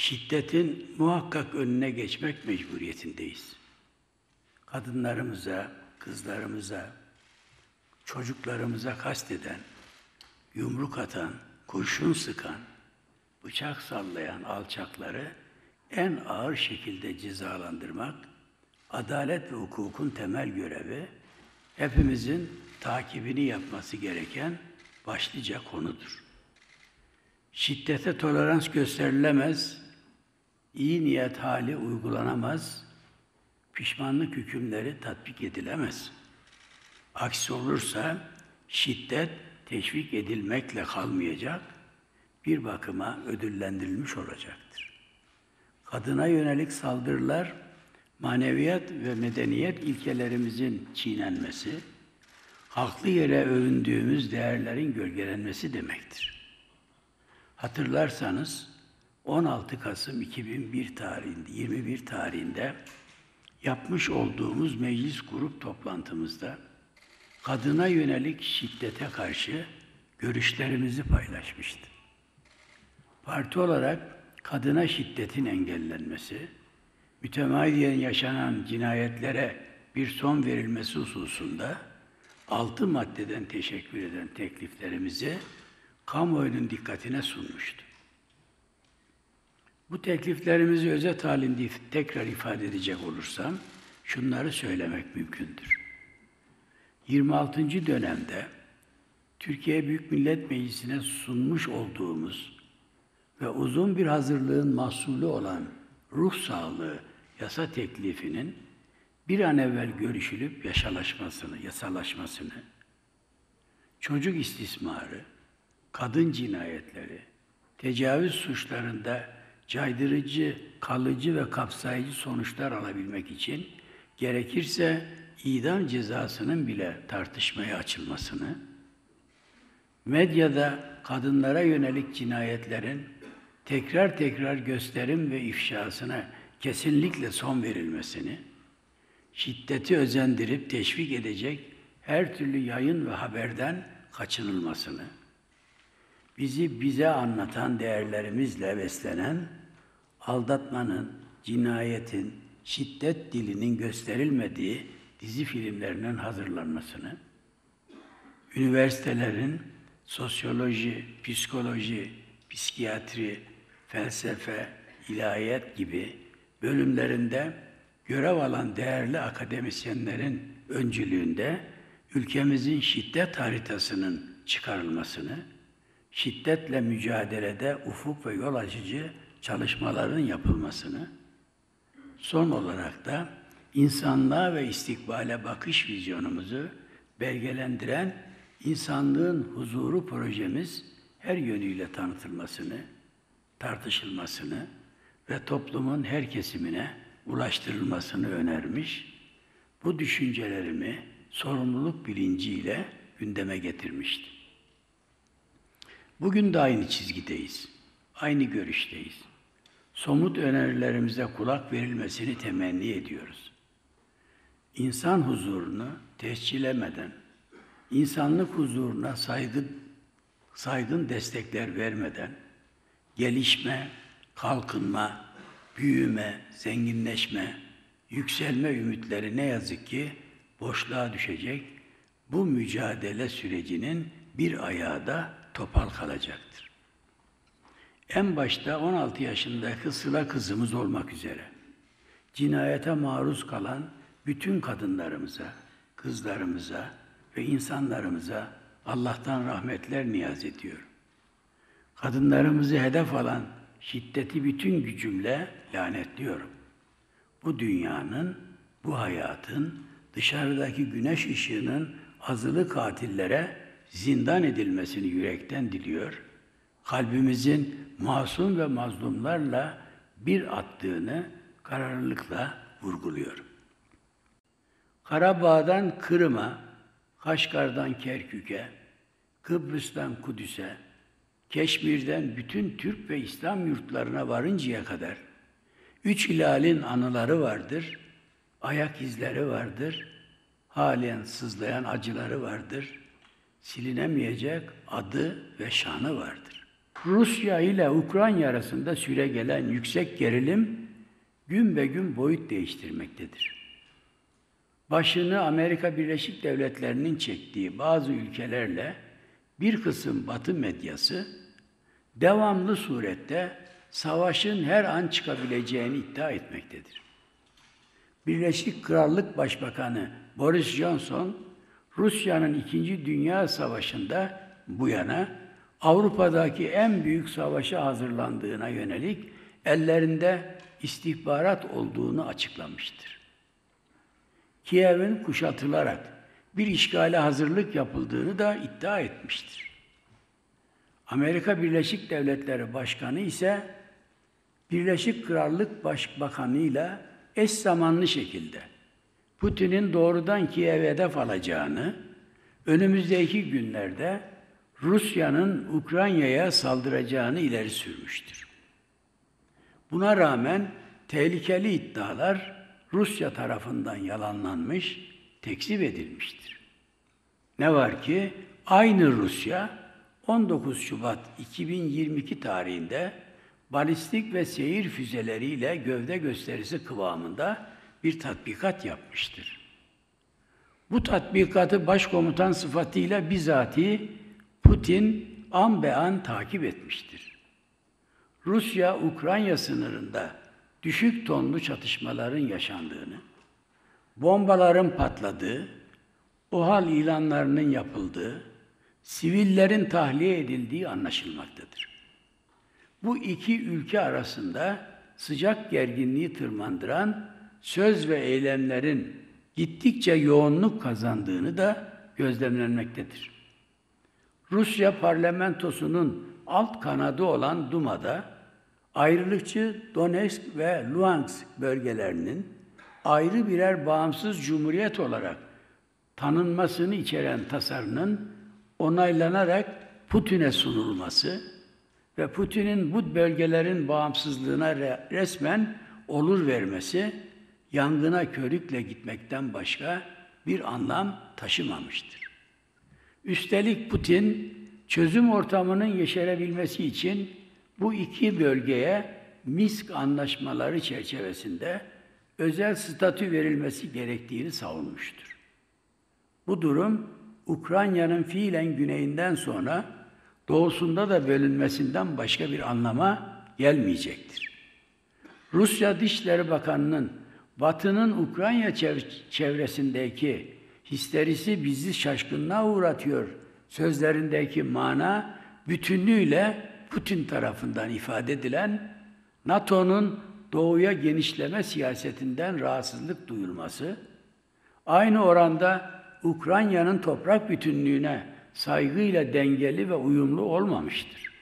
şiddetin muhakkak önüne geçmek mecburiyetindeyiz. Kadınlarımıza, kızlarımıza, çocuklarımıza kasteden, yumruk atan, kurşun sıkan, bıçak sallayan alçakları en ağır şekilde cezalandırmak, adalet ve hukukun temel görevi, hepimizin takibini yapması gereken başlıca konudur. Şiddete tolerans gösterilemez, iyi niyet hali uygulanamaz, pişmanlık hükümleri tatbik edilemez. Aksi olursa şiddet teşvik edilmekle kalmayacak, bir bakıma ödüllendirilmiş olacaktır. Kadına yönelik saldırılar, maneviyat ve medeniyet ilkelerimizin çiğnenmesi, haklı yere övündüğümüz değerlerin gölgelenmesi demektir. Hatırlarsanız 16 Kasım 21 tarihinde yapmış olduğumuz meclis grup toplantımızda kadına yönelik şiddete karşı görüşlerimizi paylaşmıştım. Parti olarak kadına şiddetin engellenmesi, mütemadiyen yaşanan cinayetlere bir son verilmesi hususunda 6 maddeden teşekkür eden tekliflerimizi kamuoyunun dikkatine sunmuştu. Bu tekliflerimizi özet halinde tekrar ifade edecek olursam, şunları söylemek mümkündür. 26. dönemde Türkiye Büyük Millet Meclisi'ne sunmuş olduğumuz ve uzun bir hazırlığın mahsulü olan ruh sağlığı yasa teklifinin bir an evvel görüşülüp yasalaşmasını, çocuk istismarı, kadın cinayetleri, tecavüz suçlarında caydırıcı, kalıcı ve kapsayıcı sonuçlar alabilmek için gerekirse idam cezasının bile tartışmaya açılmasını, medyada kadınlara yönelik cinayetlerin tekrar gösterim ve ifşasına kesinlikle son verilmesini, şiddeti özendirip teşvik edecek her türlü yayın ve haberden kaçınılmasını, bize anlatan değerlerimizle beslenen, aldatmanın, cinayetin, şiddet dilinin gösterilmediği dizi filmlerinin hazırlanmasını, üniversitelerin sosyoloji, psikoloji, psikiyatri, felsefe, ilahiyat gibi bölümlerinde görev alan değerli akademisyenlerin öncülüğünde ülkemizin şiddet haritasının çıkarılmasını, şiddetle mücadelede ufuk ve yol açıcı çalışmaların yapılmasını, son olarak da insanlığa ve istikbale bakış vizyonumuzu belgelendiren insanlığın huzuru projemiz her yönüyle tanıtılmasını, tartışılmasını ve toplumun her kesimine ulaştırılmasını önermiş, bu düşüncelerimi sorumluluk bilinciyle gündeme getirmiştim. Bugün de aynı çizgideyiz, aynı görüşteyiz. Somut önerilerimize kulak verilmesini temenni ediyoruz. İnsan huzurunu tescillemeden, insanlık huzuruna saygın destekler vermeden, gelişme, kalkınma, büyüme, zenginleşme, yükselme ümitleri ne yazık ki boşluğa düşecek, bu mücadele sürecinin bir ayağı da topal kalacaktır. En başta 16 yaşındaki Sıla kızımız olmak üzere cinayete maruz kalan bütün kadınlarımıza, kızlarımıza ve insanlarımıza Allah'tan rahmetler niyaz ediyorum. Kadınlarımızı hedef alan şiddeti bütün gücümle lanetliyorum. Bu dünyanın, bu hayatın, dışarıdaki güneş ışığının azılı katillere zindan edilmesini yürekten diliyor. Kalbimizin masum ve mazlumlarla bir attığını kararlılıkla vurguluyorum. Karabağ'dan Kırım'a, Kaşgar'dan Kerkük'e, Kıbrıs'tan Kudüs'e, Keşmir'den bütün Türk ve İslam yurtlarına varıncaya kadar 3 hilalin anıları vardır, ayak izleri vardır, halen sızlayan acıları vardır, silinemeyecek adı ve şanı vardır. Rusya ile Ukrayna arasında süregelen yüksek gerilim gün be gün boyut değiştirmektedir. Başını Amerika Birleşik Devletleri'nin çektiği bazı ülkelerle bir kısım Batı medyası devamlı surette savaşın her an çıkabileceğini iddia etmektedir. Birleşik Krallık Başbakanı Boris Johnson, Rusya'nın 2. Dünya Savaşı'nda bu yana Avrupa'daki en büyük savaşa hazırlandığına yönelik ellerinde istihbarat olduğunu açıklamıştır. Kiev'in kuşatılarak bir işgale hazırlık yapıldığını da iddia etmiştir. Amerika Birleşik Devletleri Başkanı ise Birleşik Krallık Başbakanı ile eş zamanlı şekilde Putin'in doğrudan Kiev'e hedef alacağını, önümüzdeki günlerde Rusya'nın Ukrayna'ya saldıracağını ileri sürmüştür. Buna rağmen tehlikeli iddialar Rusya tarafından yalanlanmış, tekzip edilmiştir. Ne var ki aynı Rusya 19 Şubat 2022 tarihinde balistik ve seyir füzeleriyle gövde gösterisi kıvamında bir tatbikat yapmıştır. Bu tatbikatı başkomutan sıfatıyla bizatihi Putin an be an takip etmiştir. Rusya-Ukrayna sınırında düşük tonlu çatışmaların yaşandığını, bombaların patladığı, OHAL ilanlarının yapıldığı, sivillerin tahliye edildiği anlaşılmaktadır. Bu iki ülke arasında sıcak gerginliği tırmandıran söz ve eylemlerin gittikçe yoğunluk kazandığını da gözlemlenmektedir. Rusya parlamentosunun alt kanadı olan Duma'da ayrılıkçı Donetsk ve Luhansk bölgelerinin ayrı birer bağımsız cumhuriyet olarak tanınmasını içeren tasarının onaylanarak Putin'e sunulması ve Putin'in bu bölgelerin bağımsızlığına resmen olur vermesi yangına körükle gitmekten başka bir anlam taşımamıştır. Üstelik Putin çözüm ortamının yeşerebilmesi için bu iki bölgeye Minsk anlaşmaları çerçevesinde özel statü verilmesi gerektiğini savunmuştur. Bu durum Ukrayna'nın fiilen güneyinden sonra doğusunda da bölünmesinden başka bir anlama gelmeyecektir. Rusya Dışişleri Bakanı'nın Batı'nın Ukrayna çevresindeki histerisi bizi şaşkınlığa uğratıyor sözlerindeki mana bütünlüğüyle Putin tarafından ifade edilen NATO'nun doğuya genişleme siyasetinden rahatsızlık duyulması, aynı oranda Ukrayna'nın toprak bütünlüğüne saygıyla dengeli ve uyumlu olmamıştır.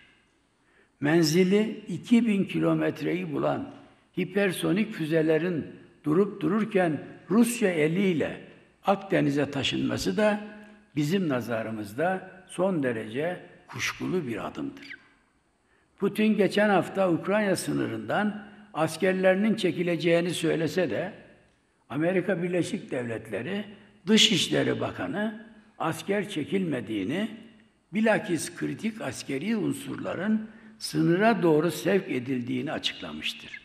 Menzili 2000 kilometreyi bulan hipersonik füzelerin durup dururken Rusya eliyle Akdeniz'e taşınması da bizim nazarımızda son derece kuşkulu bir adımdır. Putin geçen hafta Ukrayna sınırından askerlerinin çekileceğini söylese de Amerika Birleşik Devletleri Dışişleri Bakanı asker çekilmediğini, bilakis kritik askeri unsurların sınıra doğru sevk edildiğini açıklamıştır.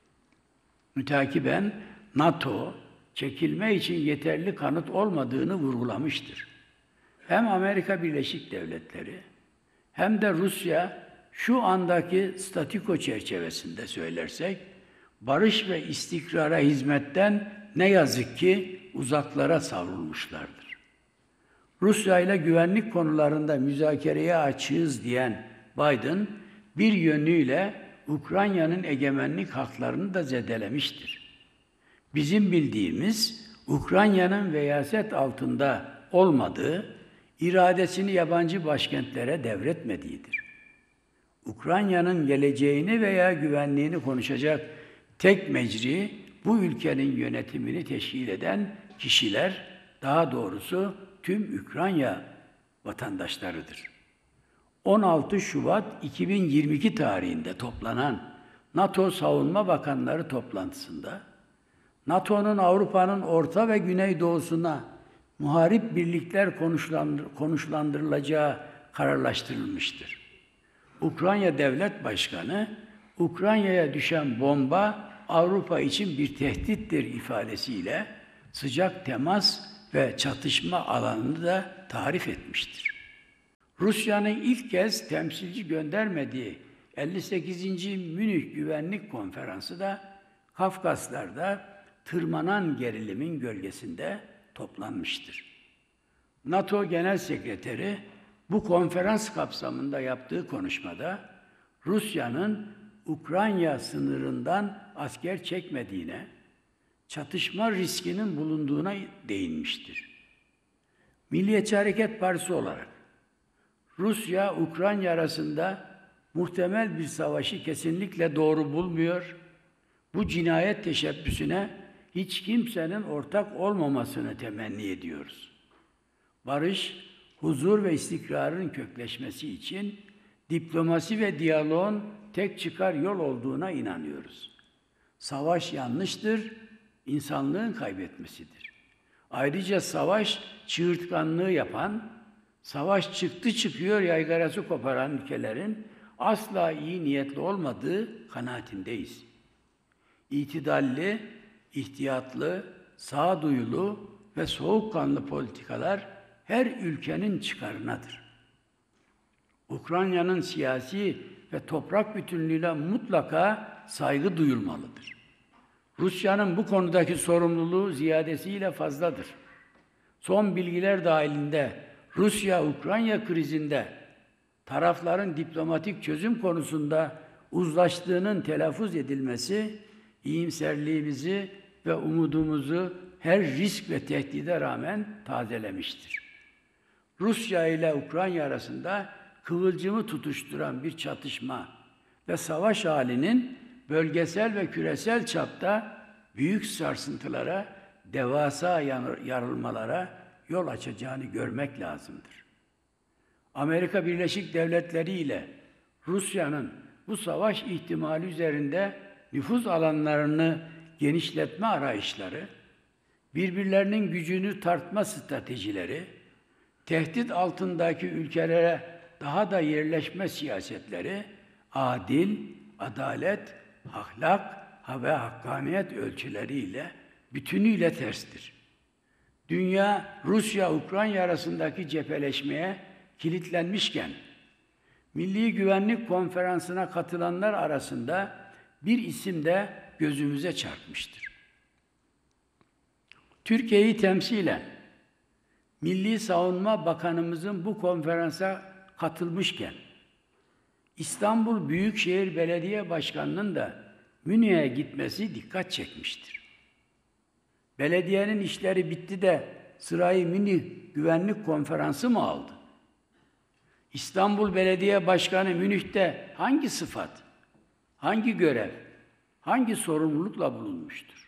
Mütakiben NATO, çekilme için yeterli kanıt olmadığını vurgulamıştır. Hem Amerika Birleşik Devletleri hem de Rusya şu andaki statiko çerçevesinde söylersek, barış ve istikrara hizmetten ne yazık ki uzaklara savrulmuşlardır. Rusya ile güvenlik konularında müzakereye açığız diyen Biden, bir yönüyle Ukrayna'nın egemenlik haklarını da zedelemiştir. Bizim bildiğimiz, Ukrayna'nın veyaset altında olmadığı, iradesini yabancı başkentlere devretmediğidir. Ukrayna'nın geleceğini veya güvenliğini konuşacak tek mecri, bu ülkenin yönetimini teşkil eden kişiler, daha doğrusu tüm Ukrayna vatandaşlarıdır. 16 Şubat 2022 tarihinde toplanan NATO Savunma Bakanları toplantısında, NATO'nun Avrupa'nın orta ve güneydoğusuna muharip birlikler konuşlandırılacağı kararlaştırılmıştır. Ukrayna Devlet Başkanı, Ukrayna'ya düşen bomba Avrupa için bir tehdittir ifadesiyle sıcak temas ve çatışma alanını da tarif etmiştir. Rusya'nın ilk kez temsilci göndermediği 58. Münih Güvenlik Konferansı da Kafkaslar'da tırmanan gerilimin gölgesinde toplanmıştır. NATO Genel Sekreteri bu konferans kapsamında yaptığı konuşmada Rusya'nın Ukrayna sınırından asker çekmediğine, çatışma riskinin bulunduğuna değinmiştir. Milliyetçi Hareket Partisi olarak Rusya-Ukrayna arasında muhtemel bir savaşı kesinlikle doğru bulmuyor, bu cinayet teşebbüsüne hiç kimsenin ortak olmamasını temenni ediyoruz. Barış, huzur ve istikrarın kökleşmesi için diplomasi ve diyaloğun tek çıkar yol olduğuna inanıyoruz. Savaş yanlıştır, insanlığın kaybetmesidir. Ayrıca savaş çığırtkanlığı yapan, savaş çıkıyor yaygarası koparan ülkelerin asla iyi niyetli olmadığı kanaatindeyiz. İtidalli, ihtiyatlı, sağduyulu ve soğukkanlı politikalar her ülkenin çıkarınadır. Ukrayna'nın siyasi ve toprak bütünlüğüne mutlaka saygı duyulmalıdır. Rusya'nın bu konudaki sorumluluğu ziyadesiyle fazladır. Son bilgiler dahilinde Rusya-Ukrayna krizinde tarafların diplomatik çözüm konusunda uzlaştığının telaffuz edilmesi, iyimserliğimizi ve umudumuzu her risk ve tehdide rağmen tazelemiştir. Rusya ile Ukrayna arasında kıvılcımı tutuşturan bir çatışma ve savaş halinin bölgesel ve küresel çapta büyük sarsıntılara, devasa yarılmalara yol açacağını görmek lazımdır. Amerika Birleşik Devletleri ile Rusya'nın bu savaş ihtimali üzerinde nüfuz alanlarını genişletme arayışları, birbirlerinin gücünü tartma stratejileri, tehdit altındaki ülkelere daha da yerleşme siyasetleri, adil, adalet, ahlak ve hakkaniyet ölçüleriyle bütünüyle terstir. Dünya, Rusya-Ukrayna arasındaki cepheleşmeye kilitlenmişken, Milli Güvenlik Konferansı'na katılanlar arasında bir isim de gözümüze çarpmıştır. Türkiye'yi temsilen, Milli Savunma Bakanımızın bu konferansa katılmışken, İstanbul Büyükşehir Belediye Başkanı'nın da Münih'e gitmesi dikkat çekmiştir. Belediyenin işleri bitti de sırayı Münih Güvenlik Konferansı mı aldı? İstanbul Belediye Başkanı Münih'te hangi sıfat, hangi görev, hangi sorumlulukla bulunmuştur?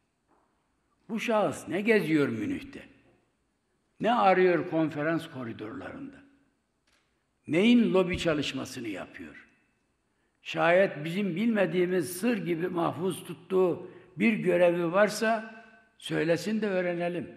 Bu şahıs ne geziyor Münih'te? Ne arıyor konferans koridorlarında? Neyin lobi çalışmasını yapıyor? Şayet bizim bilmediğimiz sır gibi mahfuz tuttuğu bir görevi varsa söylesin de öğrenelim.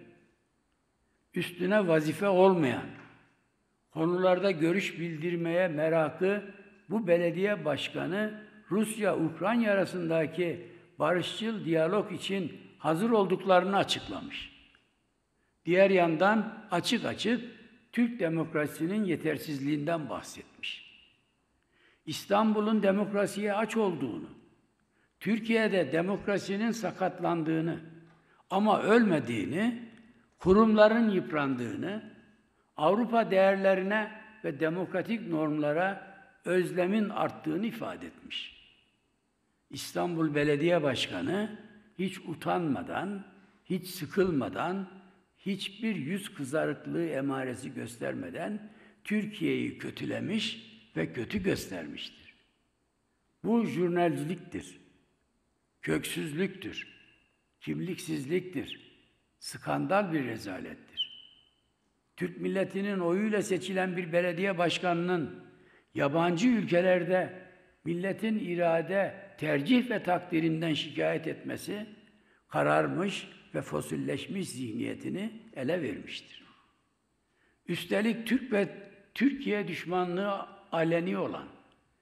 Üstüne vazife olmayan, konularda görüş bildirmeye merakı bu belediye başkanı Rusya-Ukrayna arasındaki barışçıl diyalog için hazır olduklarını açıklamış. Diğer yandan açık açık Türk demokrasisinin yetersizliğinden bahsetmiş. İstanbul'un demokrasiye aç olduğunu, Türkiye'de demokrasinin sakatlandığını ama ölmediğini, kurumların yıprandığını, Avrupa değerlerine ve demokratik normlara özlemin arttığını ifade etmiş. İstanbul Belediye Başkanı hiç utanmadan, hiç sıkılmadan, hiçbir yüz kızarıklığı emaresi göstermeden Türkiye'yi kötülemiş ve kötü göstermiştir. Bu jurnalciliktir, köksüzlüktür, kimliksizliktir, skandal bir rezalettir. Türk milletinin oyuyla seçilen bir belediye başkanının yabancı ülkelerde milletin irade, tercih ve takdirinden şikayet etmesi, kararmış ve fosilleşmiş zihniyetini ele vermiştir. Üstelik Türk ve Türkiye düşmanlığı aleni olan,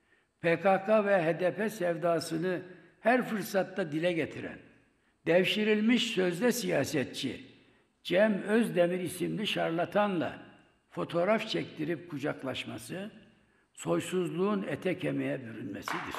PKK ve HDP sevdasını her fırsatta dile getiren, devşirilmiş sözde siyasetçi Cem Özdemir isimli şarlatanla fotoğraf çektirip kucaklaşması, soysuzluğun ete kemiğe bürünmesidir.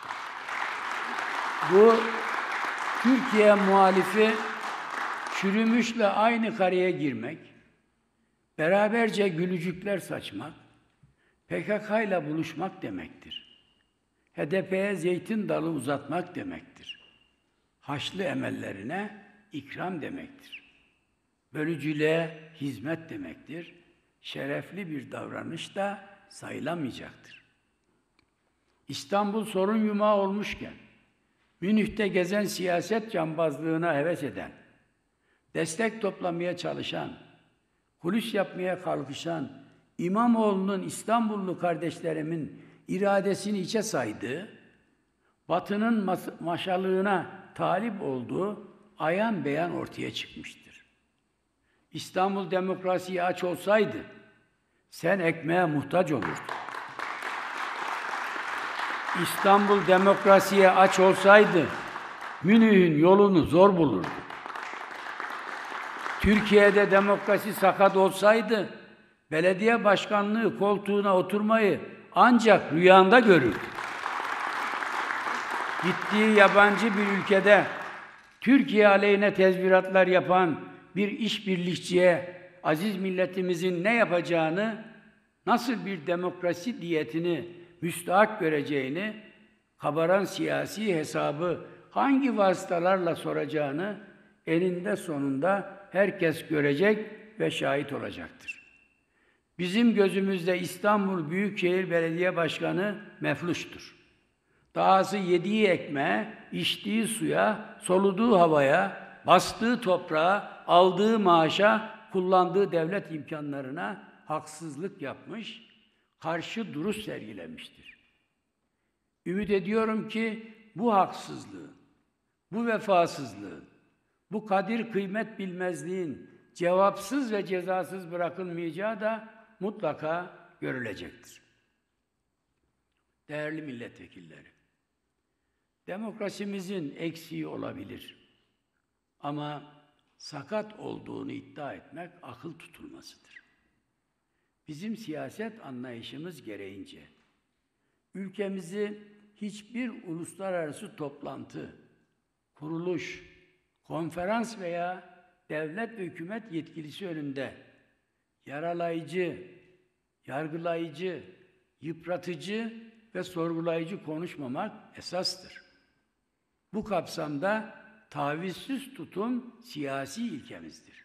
Bu Türkiye muhalifi çürümüşle aynı kareye girmek, beraberce gülücükler saçmak, PKK ile buluşmak demektir. HDP'ye zeytin dalı uzatmak demektir. Haçlı emellerine ikram demektir. Bölücülüğe hizmet demektir. Şerefli bir davranış da sayılamayacaktır. İstanbul sorun yumağı olmuşken, Münih'te gezen siyaset cambazlığına heves eden, destek toplamaya çalışan, kulis yapmaya kalkışan İmamoğlu'nun İstanbullu kardeşlerimin iradesini içe saydığı, Batı'nın maşalığına talip olduğu ayan beyan ortaya çıkmıştır. İstanbul demokrasiye aç olsaydı, sen ekmeğe muhtaç olurdun. İstanbul demokrasiye aç olsaydı, Münih'in yolunu zor bulurdu. Türkiye'de demokrasi sakat olsaydı, belediye başkanlığı koltuğuna oturmayı ancak rüyanda görürdü. Gittiği yabancı bir ülkede Türkiye aleyhine tezviratlar yapan bir işbirlikçiye aziz milletimizin ne yapacağını, nasıl bir demokrasi diyetini müstahak göreceğini, kabaran siyasi hesabı hangi vasıtalarla soracağını eninde sonunda herkes görecek ve şahit olacaktır. Bizim gözümüzde İstanbul Büyükşehir Belediye Başkanı mefluştur. Dahası yediği ekmeğe, içtiği suya, soluduğu havaya, bastığı toprağa, aldığı maaşa, kullandığı devlet imkanlarına haksızlık yapmış, karşı duruş sergilemiştir. Ümit ediyorum ki bu haksızlığın, bu vefasızlığın, bu kadir kıymet bilmezliğin cevapsız ve cezasız bırakılmayacağı da mutlaka görülecektir. Değerli milletvekilleri, demokrasimizin eksiği olabilir ama sakat olduğunu iddia etmek akıl tutulmasıdır. Bizim siyaset anlayışımız gereğince ülkemizi hiçbir uluslararası toplantı, kuruluş, konferans veya devlet ve hükümet yetkilisi önünde yaralayıcı, yargılayıcı, yıpratıcı ve sorgulayıcı konuşmamak esastır. Bu kapsamda tavizsiz tutum siyasi ilkemizdir.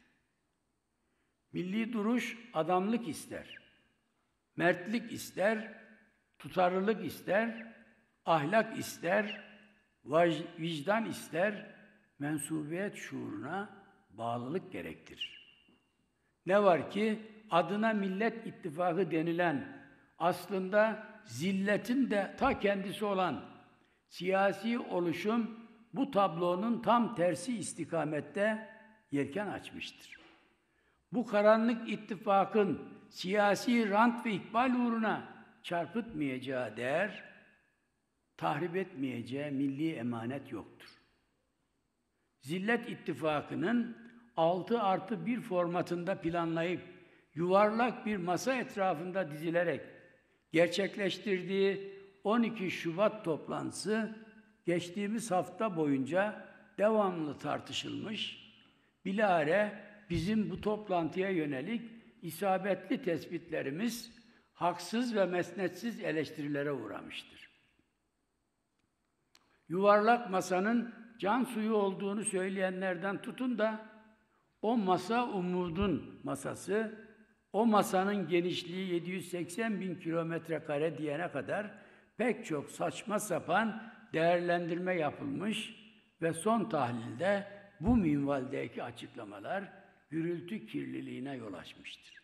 Milli duruş adamlık ister, mertlik ister, tutarlılık ister, ahlak ister, vicdan ister, mensubiyet şuuruna bağlılık gerektirir. Ne var ki adına Millet İttifakı denilen, aslında zilletin de ta kendisi olan siyasi oluşum bu tablonun tam tersi istikamette yelken açmıştır. Bu karanlık ittifakın siyasi rant ve ikbal uğruna çarpıtmayacağı değer, tahrip etmeyeceği milli emanet yoktur. Zillet İttifakı'nın 6+1 formatında planlayıp yuvarlak bir masa etrafında dizilerek gerçekleştirdiği 12 Şubat toplantısı geçtiğimiz hafta boyunca devamlı tartışılmış, bilahare bizim bu toplantıya yönelik isabetli tespitlerimiz haksız ve mesnetsiz eleştirilere uğramıştır. Yuvarlak masanın can suyu olduğunu söyleyenlerden tutun da o masa umudun masası, o masanın genişliği 780.000 km² diyene kadar pek çok saçma sapan değerlendirme yapılmış ve son tahlilde bu minvaldeki açıklamalar gürültü kirliliğine yol açmıştır.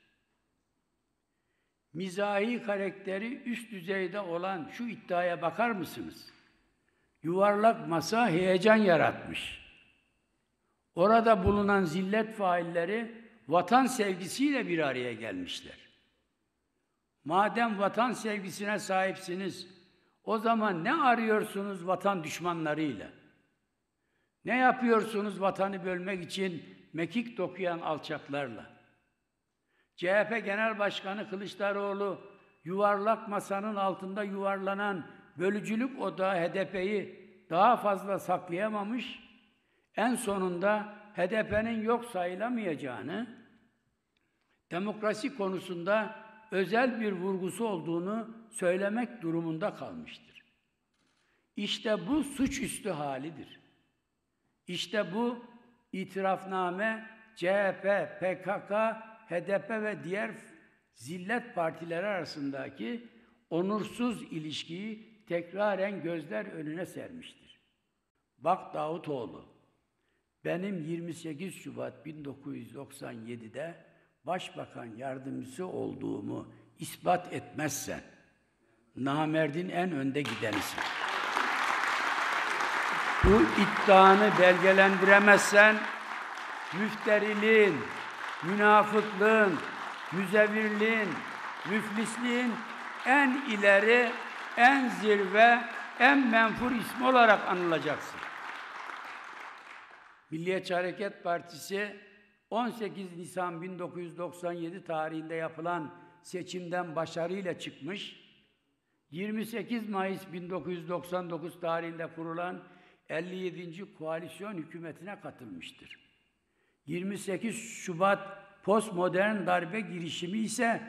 Mizahi karakteri üst düzeyde olan şu iddiaya bakar mısınız? Yuvarlak masa heyecan yaratmış. Orada bulunan zillet failleri vatan sevgisiyle bir araya gelmişler. Madem vatan sevgisine sahipsiniz, O zaman ne arıyorsunuz vatan düşmanlarıyla? Ne yapıyorsunuz vatanı bölmek için mekik dokuyan alçaklarla? CHP Genel Başkanı Kılıçdaroğlu, yuvarlak masanın altında yuvarlanan bölücülük odağı HDP'yi daha fazla saklayamamış, en sonunda HDP'nin yok sayılamayacağını, demokrasi konusunda özel bir vurgusu olduğunu söylemek durumunda kalmıştır. İşte bu suçüstü halidir. İşte bu itirafname CHP, PKK, HDP ve diğer zillet partileri arasındaki onursuz ilişkiyi tekraren gözler önüne sermiştir. Bak Davutoğlu, benim 28 Şubat 1997'de Başbakan Yardımcısı olduğumu ispat etmezsen, namerdin en önde gidenisin. Bu iddianı belgelendiremezsen, müfteriliğin, münafıklığın, müzevirliğin, müflisliğin en ileri, en zirve, en menfur ismi olarak anılacaksın. Milliyetçi Hareket Partisi 18 Nisan 1997 tarihinde yapılan seçimden başarıyla çıkmış, 28 Mayıs 1999 tarihinde kurulan 57. Koalisyon hükümetine katılmıştır. 28 Şubat postmodern darbe girişimi ise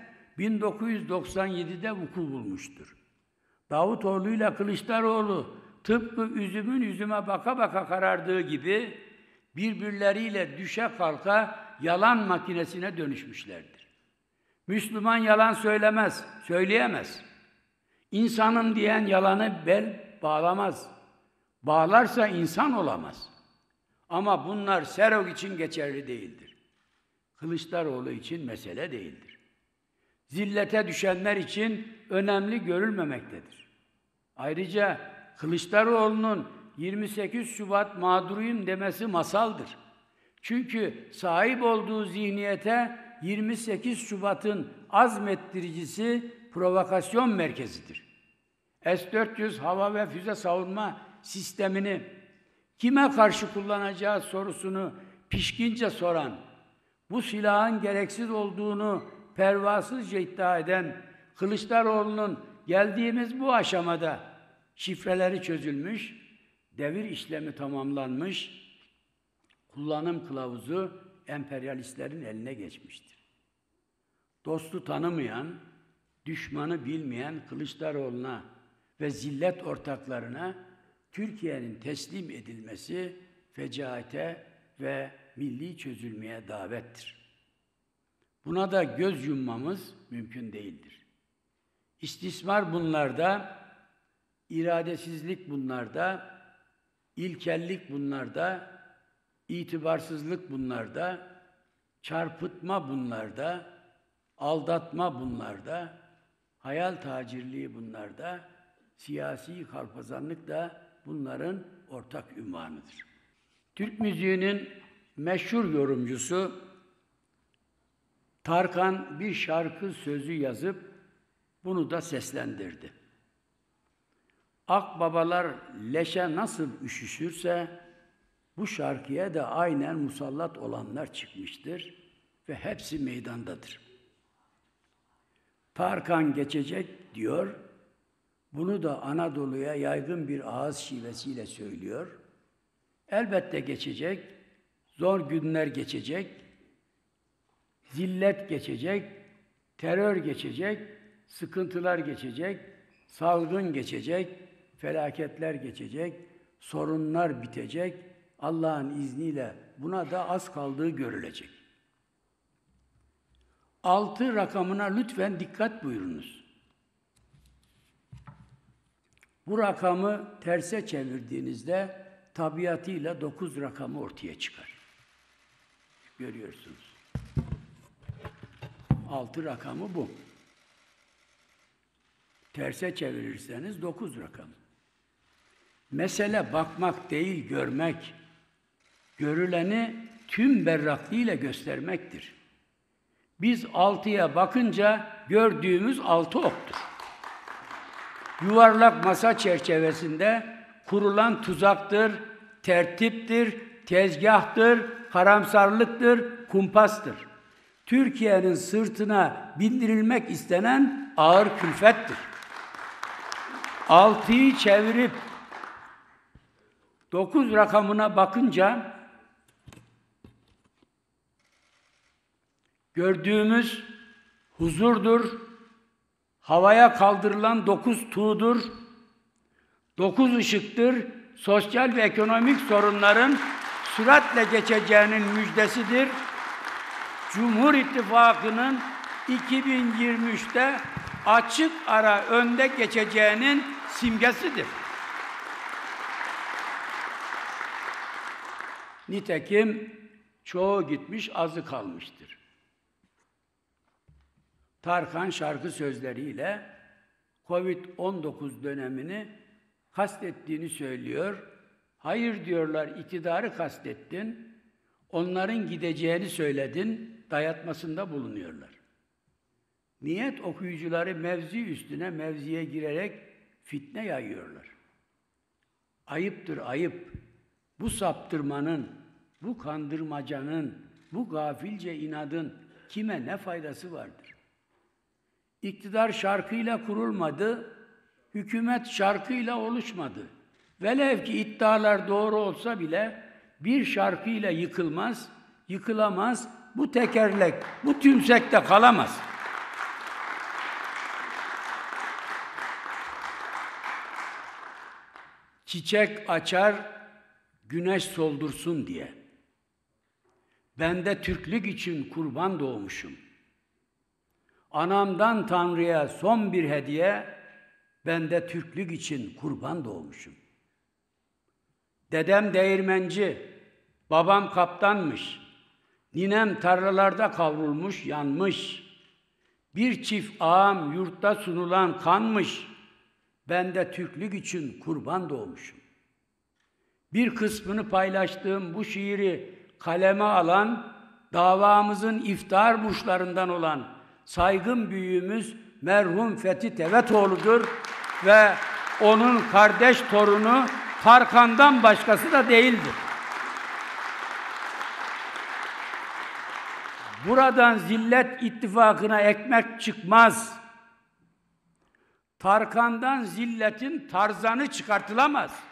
1997'de vuku bulmuştur. Davutoğlu ile Kılıçdaroğlu tıpkı üzümün üzüme baka baka karardığı gibi birbirleriyle düşe kalka yalan makinesine dönüşmüşlerdir. Müslüman yalan söylemez, söyleyemez. İnsanım diyen yalanı bel bağlamaz. Bağlarsa insan olamaz. Ama bunlar Serok için geçerli değildir. Kılıçdaroğlu için mesele değildir. Zillete düşenler için önemli görülmemektedir. Ayrıca Kılıçdaroğlu'nun 28 Şubat mağduruyum demesi masaldır. Çünkü sahip olduğu zihniyete 28 Şubat'ın azmettiricisi provokasyon merkezidir. S-400 hava ve füze savunma sistemini kime karşı kullanacağı sorusunu pişkince soran, bu silahın gereksiz olduğunu pervasızca iddia eden Kılıçdaroğlu'nun geldiğimiz bu aşamada şifreleri çözülmüş, devir işlemi tamamlanmış, kullanım kılavuzu emperyalistlerin eline geçmiştir. Dostu tanımayan, düşmanı bilmeyen Kılıçdaroğlu'na ve zillet ortaklarına Türkiye'nin teslim edilmesi fecaate ve milli çözülmeye davettir. Buna da göz yummamız mümkün değildir. İstismar bunlarda, iradesizlik bunlarda, ilkellik bunlarda, itibarsızlık bunlarda, çarpıtma bunlarda, aldatma bunlarda, hayal tacirliği bunlarda, siyasi kalpazanlık da bunların ortak ünvanıdır. Türk müziğinin meşhur yorumcusu Tarkan bir şarkı sözü yazıp bunu da seslendirdi. Akbabalar leşe nasıl üşüşürse bu şarkıya da aynen musallat olanlar çıkmıştır ve hepsi meydandadır. Tarkan geçecek diyor, bunu da Anadolu'ya yaygın bir ağız şivesiyle söylüyor. Elbette geçecek, zor günler geçecek, zillet geçecek, terör geçecek, sıkıntılar geçecek, salgın geçecek, felaketler geçecek, sorunlar bitecek, Allah'ın izniyle buna da az kaldığı görülecek. 6 rakamına lütfen dikkat buyurunuz. Bu rakamı terse çevirdiğinizde tabiatıyla 9 rakamı ortaya çıkar. Görüyorsunuz. 6 rakamı bu. Terse çevirirseniz 9 rakamı. Mesele bakmak değil, görmek. Görüleni tüm berraklığıyla göstermektir. Biz 6'ya bakınca gördüğümüz 6 oktur. yuvarlak masa çerçevesinde kurulan tuzaktır, tertiptir, tezgahtır, karamsarlıktır, kumpastır. Türkiye'nin sırtına bindirilmek istenen ağır külfettir. 6'yı çevirip 9 rakamına bakınca gördüğümüz huzurdur, havaya kaldırılan 9 tuğdur, 9 ışıktır, sosyal ve ekonomik sorunların süratle geçeceğinin müjdesidir. Cumhur İttifakı'nın 2023'te açık ara önde geçeceğinin simgesidir. Nitekim çoğu gitmiş, azı kalmıştır. Tarkan şarkı sözleriyle Covid-19 dönemini kastettiğini söylüyor. Hayır diyorlar, iktidarı kastettin, onların gideceğini söyledin, dayatmasında bulunuyorlar. Niyet okuyucuları mevzi üstüne mevziye girerek fitne yayıyorlar. Ayıptır, ayıp. Bu saptırmanın, bu kandırmacanın, bu gafilce inadın kime ne faydası vardır? İktidar şarkıyla kurulmadı, hükümet şarkıyla oluşmadı. Velev ki iddialar doğru olsa bile bir şarkıyla yıkılmaz, yıkılamaz, bu tekerlek, bu tümsekte kalamaz. Çiçek açar, güneş soldursun diye. Ben de Türklük için kurban doğmuşum. Anamdan Tanrı'ya son bir hediye, ben de Türklük için kurban doğmuşum. Dedem değirmenci, babam kaptanmış. Ninem tarlalarda kavrulmuş, yanmış. Bir çift ağam yurtta sunulan kanmış. Ben de Türklük için kurban doğmuşum. Bir kısmını paylaştığım bu şiiri kaleme alan, davamızın iftar burçlarından olan saygın büyüğümüz merhum Fethi Tevetoğlu'dur ve onun kardeş torunu Tarkan'dan başkası da değildir. Buradan zillet ittifakına ekmek çıkmaz. Tarkan'dan zilletin tarzanı çıkartılamaz.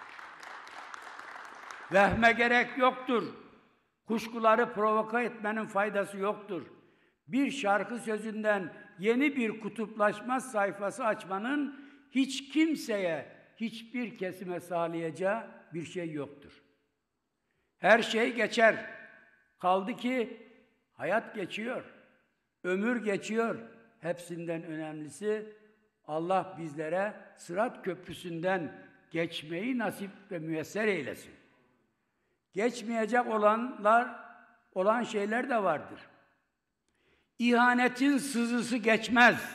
Vehme gerek yoktur. Kuşkuları provoka etmenin faydası yoktur. Bir şarkı sözünden yeni bir kutuplaşma sayfası açmanın hiç kimseye, hiçbir kesime sağlayacağı bir şey yoktur. Her şey geçer. Kaldı ki hayat geçiyor, ömür geçiyor. Hepsinden önemlisi Allah bizlere Sırat Köprüsü'nden geçmeyi nasip ve müyesser eylesin. Geçmeyecek olan şeyler de vardır. İhanetin sızısı geçmez.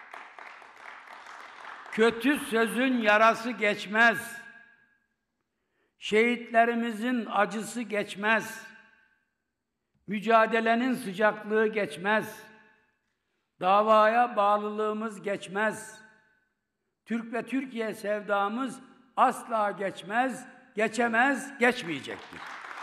Kötü sözün yarası geçmez. Şehitlerimizin acısı geçmez. Mücadelenin sıcaklığı geçmez. Davaya bağlılığımız geçmez. Türk ve Türkiye sevdamız asla geçmez, geçemez, geçmeyecektir.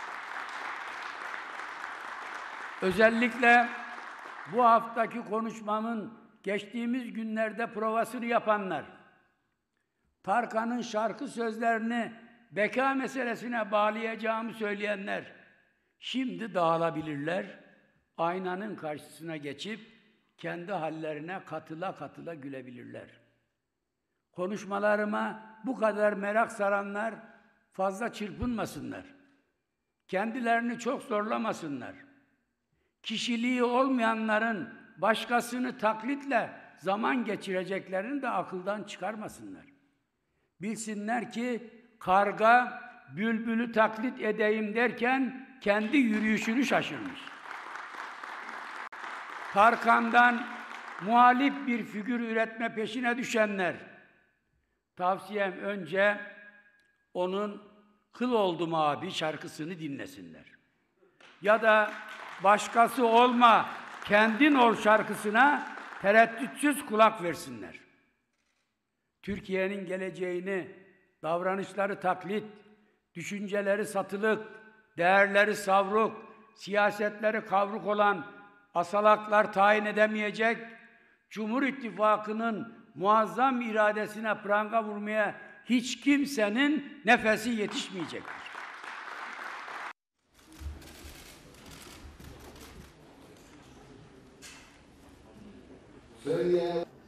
Özellikle bu haftaki konuşmamın geçtiğimiz günlerde provasını yapanlar, Tarkan'ın şarkı sözlerini beka meselesine bağlayacağımı söyleyenler, şimdi dağılabilirler, aynanın karşısına geçip kendi hallerine katıla katıla gülebilirler. Konuşmalarıma bu kadar merak saranlar fazla çırpınmasınlar. Kendilerini çok zorlamasınlar. Kişiliği olmayanların başkasını taklitle zaman geçireceklerini de akıldan çıkarmasınlar. Bilsinler ki karga bülbülü taklit edeyim derken kendi yürüyüşünü şaşırmış. Tarkan'dan muhalif bir figür üretme peşine düşenler, tavsiyem önce onun Kıl Oldum Abi şarkısını dinlesinler. Ya da Başkası Olma, Kendin Ol şarkısına tereddütsüz kulak versinler. Türkiye'nin geleceğini, davranışları taklit, düşünceleri satılık, değerleri savruk, siyasetleri kavruk olan asalaklar tayin edemeyecek, Cumhur İttifakı'nın muazzam iradesine pranga vurmaya hiç kimsenin nefesi yetişmeyecektir. Söyle.